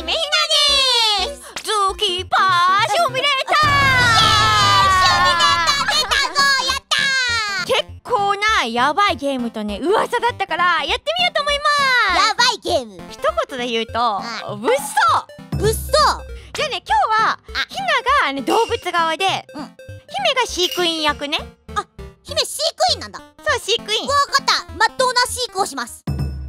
姫ひなです。ズキパーシュミレーター。 出たぞ、やった結構なヤバいゲームとね噂だったからやってみようと思います。 やばいゲーム。 一言で言うと物騒。 物騒。 じゃあね、今日はひなが動物側で、姫が飼育員役ね。 あ、姫飼育員なんだ。 そう、飼育員。 わかった。まっとうな飼育をします。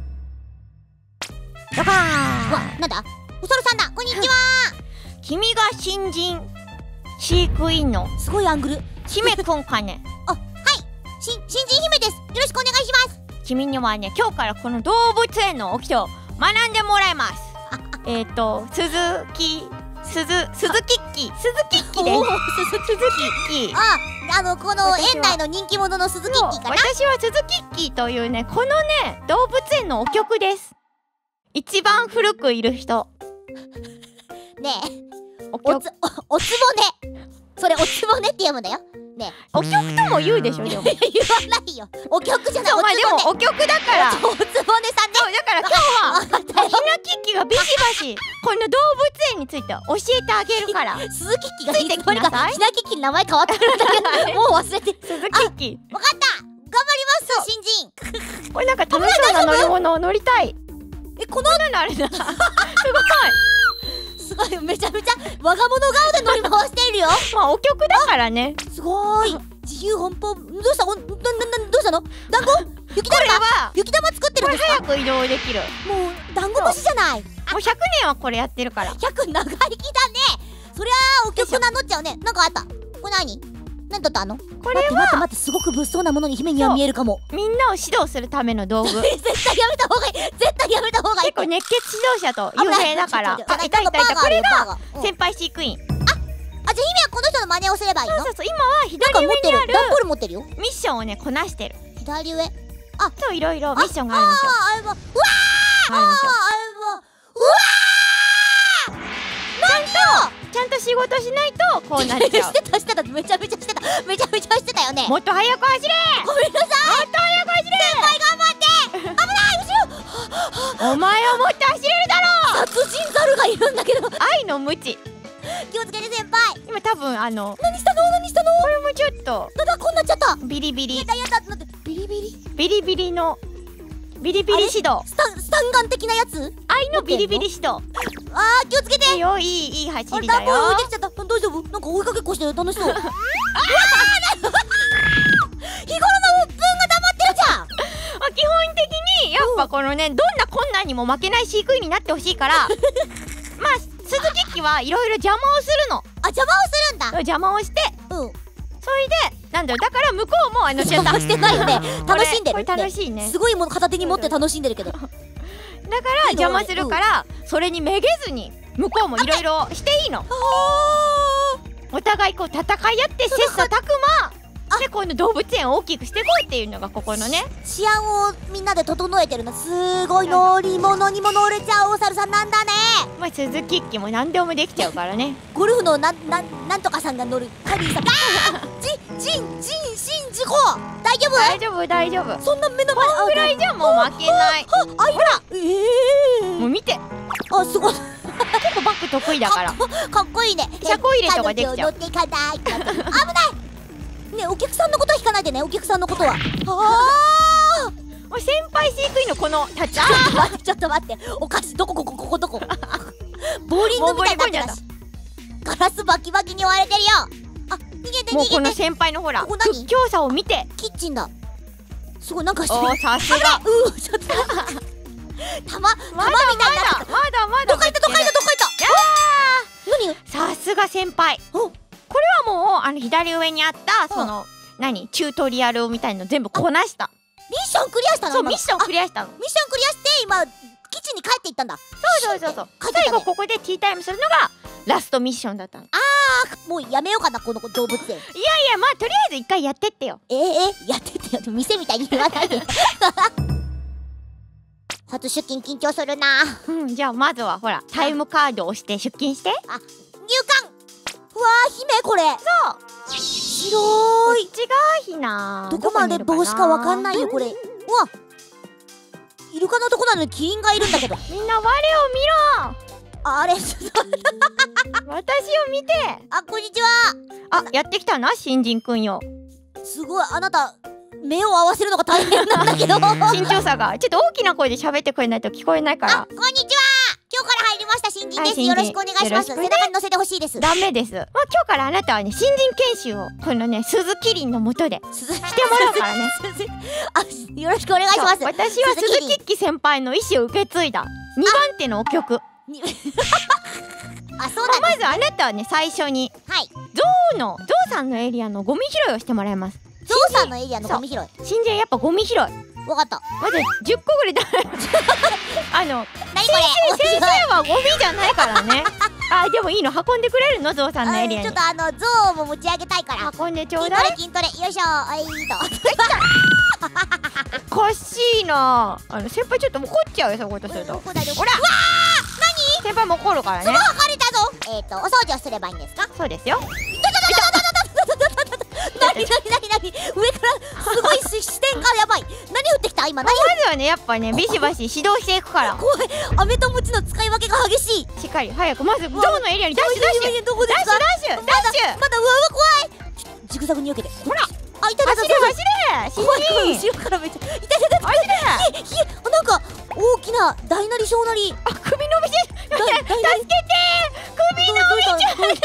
ドカーン。 わ、なんだ、お猿さんだ。こんにちは。 君が新人飼育員のすごいアングル。 姫くんかね。 あ、はい、新人姫です。よろしくお願いします。 君にはね、今日からこの動物園の掟を学んでもらいます。鈴木キッキです。鈴木キッキ。 この園内の人気者の鈴木ッキかな。 私は鈴木ッキというね、このね動物園のお局です。一番古くいる人。 ねえ、おつぼね。それおつぼねって読むんだよ。ねえ、 お局とも言うでしょ。でも言わないよ。お局じゃない。 まあでもお局だから。 おつぼねさんね。 だから今日はひなキッキがビシバシこの動物園について教えてあげるから。 鈴木ッキがついてきなさい。 ひなキッキの名前変わってるんだけど、もう忘れて。 鈴木ッキ。 わかった。頑張ります。新人。 これなんか楽しそうな乗り物を乗りたい。 このあれだ。 すごい、めちゃめちゃ我が物顔で乗り回しているよ。 まあお局だからね。 すごい。自由奔放。どうしたどうしたの？団子？雪玉？雪玉作ってるんですか？ 早く移動できる。 もう団子虫じゃない。 もう100年はこれやってるから。 100長生きだね。そりゃあお客名乗っちゃうね。なんかあった。これ何だったの？ これは待って、すごく物騒なものに姫には見えるかも。 みんなを指導するための道具。 絶対やめた方がいい。絶対やめた方がいい。 結構熱血指導者と有名だから。いた。これが先輩飼育員。 じゃあ姫はこの人の真似をすればいいの？ そう、今は左上にある段ボール持ってるよ。 ミッションをねこなしてる。 左上。 そう、いろいろミッションがあるんですよ。 うわちゃんと仕事しないとこうなっちゃう。 してた。めちゃめちゃしてたよね。 もっと速く走れ。 ごめんなさい。 もっと速く走れ。 先輩頑張って。危ない後ろ。 お前はもっと走れるだろう。 殺人ザルがいるんだけど。 愛の無知。 気をつけて先輩。 今多分何したの？ これもちょっとこんなっちゃった。 ビリビリ。 やだ。ビリ指導。 スタンガン的なやつ？ 愛のビリビリ指導。 気をつけて。 いい走りだよ。 ダンボール置いてきちゃった。大丈夫？なんか追いかけっこしてる。楽しそう。日頃の鬱憤が溜まってるじゃん。 基本的にやっぱこのね、どんな困難にも負けない飼育員になってほしいからまあ鈴木キはいろいろ邪魔をするの。 邪魔をするんだ。 邪魔をして、それでだから向こうも邪魔してないよね。楽しんでる。 楽しいね。 すごいもの片手に持って楽しんでるけど。だから邪魔するからそれにめげずに向こうもいろいろしていいの。お互いこう戦い合って切磋琢磨でこの動物園を大きくしていこうっていうのがここのね治安をみんなで整えてるの。すごい。乗り物にも乗れちゃうお猿さんなんだね。 まあ鈴木ッキも何でもできちゃうからね。 ゴルフのなんとかさんが乗るカリーさん。大丈夫。そんな目の前ぐらいじゃもう負けない。 ほらもう見て。 すごい。 結構バック得意だから。 かっこいいね。 車庫入れとかできちゃう。 乗っていかない。危ないね。お客さんのことは引かないでね。お客さんのことは。 もう先輩飼育員のこの立ち。 ちょっと待って。お菓子どこ？どこ？ボーリングみたいになってたし。ガラスバキバキに割れてるよ。逃げて。 もうこの先輩のほら屈強さを見て。 キッチンだ。すごいなんかしてる。 さすが。 ちょっと玉みたいな。 まだ。 どっか行った。何？ さすが先輩。これはもう左上にあったそのチュートリアルみたいの全部こなした。 ミッションクリアしたの？ そう、ミッションクリアしたの。 ミッションクリアして今キッチンに帰っていったんだ。 そう。最後ここでティータイムするのがラストミッションだったの。 もうやめようかなこの動物園。 いやまあとりあえず一回やってってよ。 やってってよ。店みたいに言わないで。初出勤緊張するな。 じゃあまずはほらタイムカードを押して出勤して。 入館。うわ姫これ。 そう白い。 こっちがひな。 どこまで帽子かわかんないよこれ。うわイルカのとこなのにキリンがいるんだけど。 みんな我を見ろ。 あれ私を見て。 あ、こんにちは。 あ、やってきたな、新人くんよ。 すごい、あなた目を合わせるのが大変なんだけど。 身長差がちょっと大きな声で喋ってくれないと聞こえないから。 あ、こんにちは。今日から入りました新人です。 はい、 よろしくお願いします。背中に乗せてほしいです。 ダメです。まあ、今日からあなたはね、新人研修をこのね、鈴キリンの下でしてもらうからね。 あ、よろしくお願いします。 私は鈴キッキ先輩の意思を受け継いだ2番手のお曲。あ、 そうなんです。 まずあなたはね、最初にゾウさんのエリアのゴミ拾いをしてもらいます。 ゾウさんのエリアのゴミ拾い。 新人やっぱゴミ拾い。 わかった。 まず10個ぐらいだ。 何これ。 先生はゴミじゃないからね。あ、でもいいの、運んでくれるの、ゾウさんのエリアに。 ちょっとゾウも持ち上げたいから。 運んでちょうだい。 筋トレよいしょ。あ、いいと。 おかしいな。先輩ちょっと怒っちゃうよ、そういうことすると。ほら。うわー、何？先輩も怒るからね。 すごい剥がれたぞ。お掃除をすればいいんですか？ そうですよ。 何上からすごい視点がやばい。何降ってきた今？ まずはね、やっぱね、ビシバシ指導していくから。 怖い。飴とムチの使い分けが激しい。 しっかり早く、まずゾウのエリアにダッシュ。 どこですか？ダッシュ。まだうわ怖い。ジグザグに避けて。ほら。あ、いた。 走れ。 怖い。後ろからめっちゃ。いた。なんか大きな大なり小なり。 あ、首伸びて。助けて。首伸びちゃった。助けて。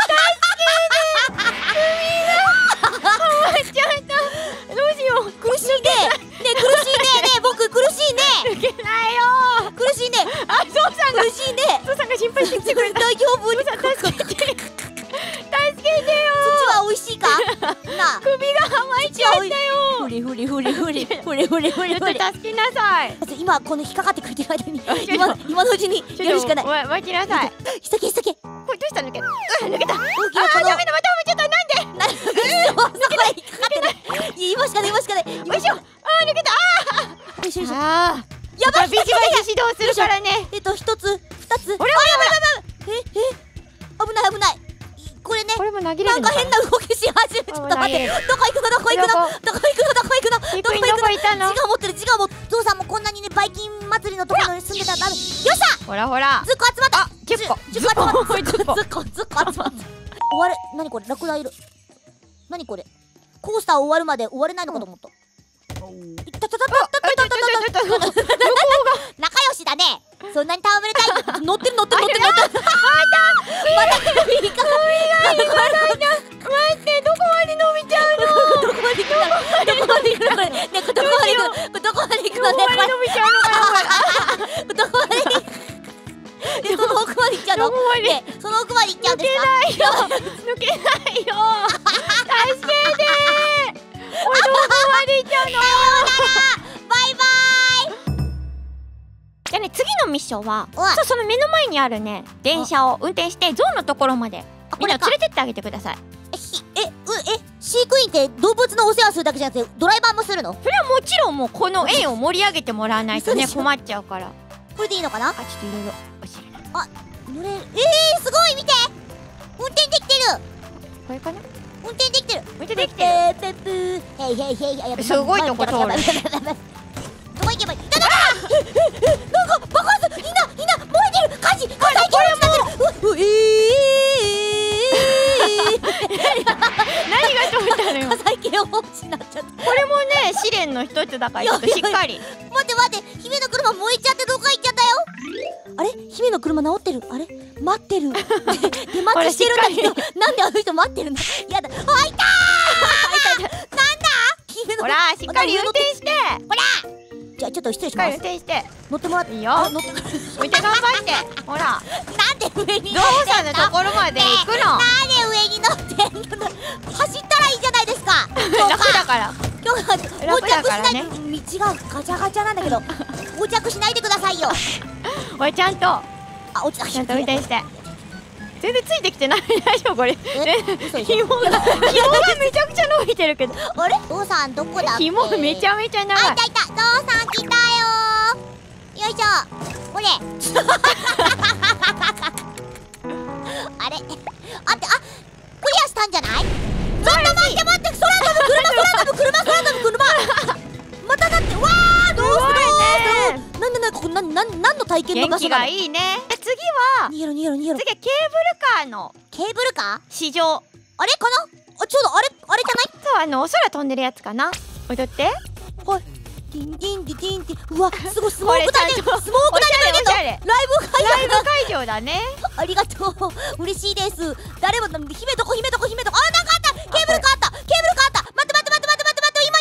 苦しいね。僕苦しいね。 抜けないよ。 苦しいね。 あ、ゾウさんが苦しいね。 ゾウさんが心配してきてくれた。 大丈夫？ 助けてよ。 そっちは美味しいか？なあ。 首が甘いちゃったよ。 ふり。 助けなさい。 今この引っかかってくれてる間に今のうちにやるしかない。 待ちなさい。 急げ。 これどうしたの？抜けた。抜けた。 ダメだ。ちょっとなんで？ 今しかない。 よいしょ。抜けた。 よいしょ。 やばい。ビシバシ指導するからね。 1つ2つ。 ほら。 危ない。これね。 これも投げれるのかな。 なんか変な動きし始め。ちょっと待って。どこ行くの？自我持ってる。ゾウさんもこんなにね、バイキン祭りのところに住んでたらダメ。よっしゃ。 ほら。 ずっこ集まった。 10個。 ずっこ集まった。終わる。何これ？ラクダいる。何これ？コースター終わるまで終われないのかと思った。仲良しだね。そんなに戯れたい。乗ってる。また首がいかないな。 待って、どこまで伸びちゃうの？ どこまで行くの？どこまで行くの？どこまで行くの？ 伸びちゃうのかな？ どこまで行くの？その奥まで行っちゃうの？その奥まで行っちゃうんですか？ 抜けないよ。助けて。どこまで行っちゃうの？ バイバイ。 じゃあね、次のミッションはその目の前にあるね、電車を運転してゾウのところまでみんな連れてってあげてください。 飼育員って動物のお世話するだけじゃなくてドライバーもするの？ それはもちろん、もうこの園を盛り上げてもらわないとね、困っちゃうから。 これでいいのかな？ ちょっといろいろ教える。 乗れる。すごい、見て。運転できてる。 これかな？ 運転できてる。 へい。すごいとこ通る。 どこ行けばいい？なんか爆発！みんな燃えてる！火災警報になってる！ 何が飛んだのよ。 火災警報になっちゃった。 これもね、試練の一つだから、ちょっとしっかり。 待って、姫の車燃えちゃってどっか行っちゃったよ。あれ？姫の車直ってる。あれ？待ってる。出待ちしてるんだけど、なんであの人待ってるんだ。やだ。あ、いたー。なんだ？姫の。 ほら、しっかり運転して。 ほら。じゃあちょっと失礼します。 運転して乗ってもらっていいよ。運転頑張って。ほら。 なんで上にゾウさんのところまで行くの？ なんで上に乗ってんの？走ったらいいじゃないですか。 楽だから。 今日は横着しないで。道がガチャガチャなんだけど、横着しないでくださいよ。 おい、ちゃんと落ちた。 ちゃんと運転して。全然ついてきてない。大丈夫これ？紐がめちゃくちゃ伸びてるけど。 あれ？ゾウさんどこだっけ？ 紐めちゃめちゃ長い。 いた。ゾウさん来たよー。よいしょ。これ。あれ？クリアしたんじゃない？ちょっと待って、空飛ぶ車。まただって、わー、どうする？なん何の体験の元気が場所なの？ いいね。次は逃げろ逃げろ逃げろ。 次はケーブルカーのケーブルカー？ 市場。 あれかな？あ、ちょうどあれじゃない？ そう、空飛んでるやつかな。踊って。 はい。ティンティンティティンティン。うわ、すごいスモークだね。スモークだね。 おしゃれ。 ライブ会ライブ場だ。 会場だね。 ありがとう。嬉しいです。誰も姫どこ姫どこ姫どこ。あ、なんかあった。ケーブルカーあった。ケーブルカーあった。待って待って待って待って待って待って。今。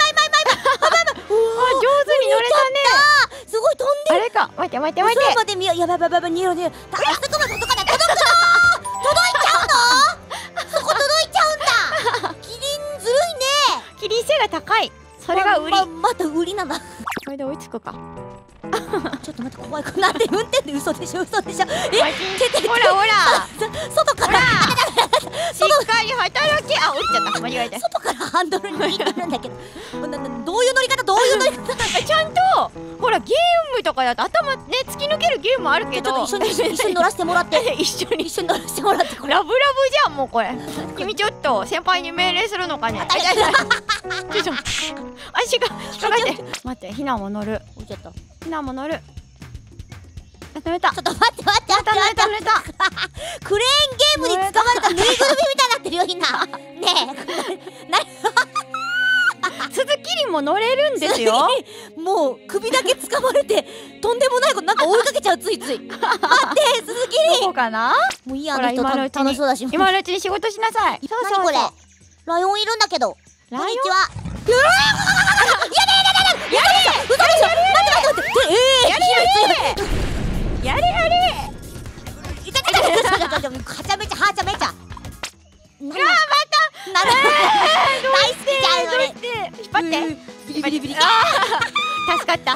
あ、上手に乗れたね。 すごい飛んでる。 あれか。待って待って待って。 空まで見よ。やばいやばいやばい。逃げろ逃げろ。あそこまで届かない。届くの？届いちゃうの？そこ届いちゃうんだ。キリンずるいね。 キリン背が高い。それが売り。 また売りなんだ。 これで追いつくか。 ちょっと待って怖い。なんで運転で嘘でしょ嘘でしょ。 ほらほら。 外からしっかり働け。あ、降りちゃった。間違えて。 外からハンドル握ってるんだけど。どういう乗り方どういう乗り方？ ちゃんとほらゲームとかだと頭ね突き抜けるゲームあるけど。 ちょっと一緒に乗らせてもらって。 一緒に乗らせてもらって。 ラブラブじゃんもうこれ。君ちょっと先輩に命令するのかね。ちょっと足が引っかかって。待ってひなも乗る。ひなも乗る。乗れた。 ちょっと待って待って待って乗れた。 クレーンゲームに使われたぬいぐるみみたいになってるよひな。ねえ。 鈴キリンも乗れるんですよ。 もう首だけ掴まれてとんでもないことなんか追いかけちゃうついつい。待って鈴キリン。 どこかな。 もういいやあの人楽しそうだし。 今のうちに仕事しなさい。 何これ。ライオンいるんだけど。こんにちは。やれ嘘でしょ。待って待ってやれやれ。 はちゃめちゃはちゃめちゃ。 また。 大好きじゃんそれ。 引っ張って。 ビリビリビリ。 助かった。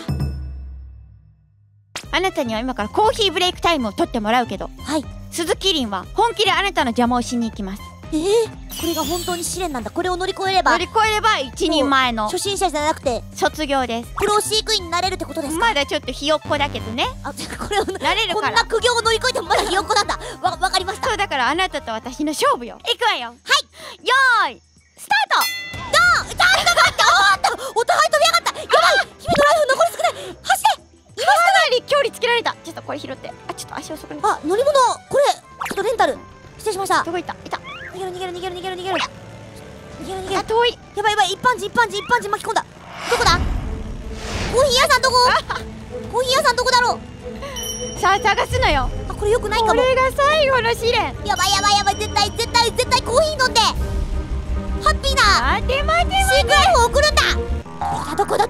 あなたには今からコーヒーブレイクタイムを取ってもらうけど、 はい。 鈴キリンは本気であなたの邪魔をしに行きます。 これが本当に試練なんだ。これを乗り越えれば一人前の初心者じゃなくて卒業です。 プロ飼育員になれるってことですか？ まだちょっとひよっこだけどね。 あ、これをなれるから。 こんな苦行を乗り越えてもまだひよっこなんだ。わかりました。 そうだからあなたと私の勝負よ。いくわよ。はい。よーいスタート。 ドン。ちょっと待って。お互い飛び上がった。やばい。姫のライフ残り少ない。走って。 かなり距離つけられた。ちょっとこれ拾って。あ、ちょっと足遅くなった。 あ、乗り物これちょっとレンタル失礼しました。 どこ行った。いた。 逃げる逃げる逃げる逃げる逃げる。 あ、遠い。 やばいやばい。一般人巻き込んだ。どこだ？コーヒー屋さんどこ？コーヒー屋さんどこだろう？ さあ探すのよ。 あ、これよくないかも。 これが最後の試練。 やばい。絶対コーヒー飲んでハッピーな待てシークライフを送るんだ。どこだ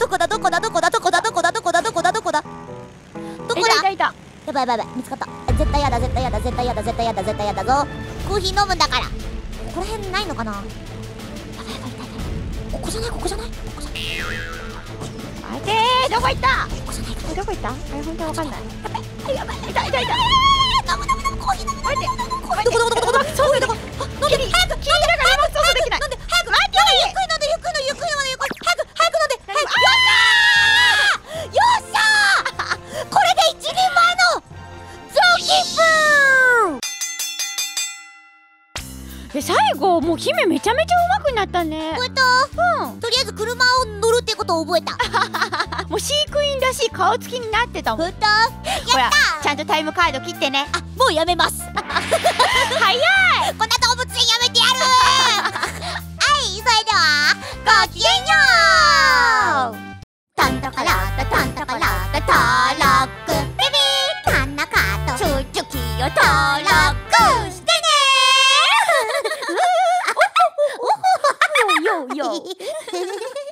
いた。 やばい見つかった。絶対やだぞ。コーヒー飲むんだから。ここら辺ないのかな。やばいここじゃない待てー。どこ行った。どこ行った。あれ本当わかんない。やばい。いた。 飲むコーヒー飲む。 待って。 どこそうだ。 早く。だから荷物操作できない。 飲んで早く。ゆっくり飲んで。早く飲んで。よっしゃー。これで一人前のゾウキップで最後もう姫めちゃめちゃ上手くなったね。 覚えた。とりあえず車を乗るってことを覚えた。 もう飼育員らしい顔つきになってたもん。 ほらちゃんとタイムカード切ってね。 あ、もうやめます。 早い。 こんな動物園やめてやる。はい、それではごきげんよう。タンタカラタタンタカラタタラックビビータンナカとチュチュキを登録してねー。よ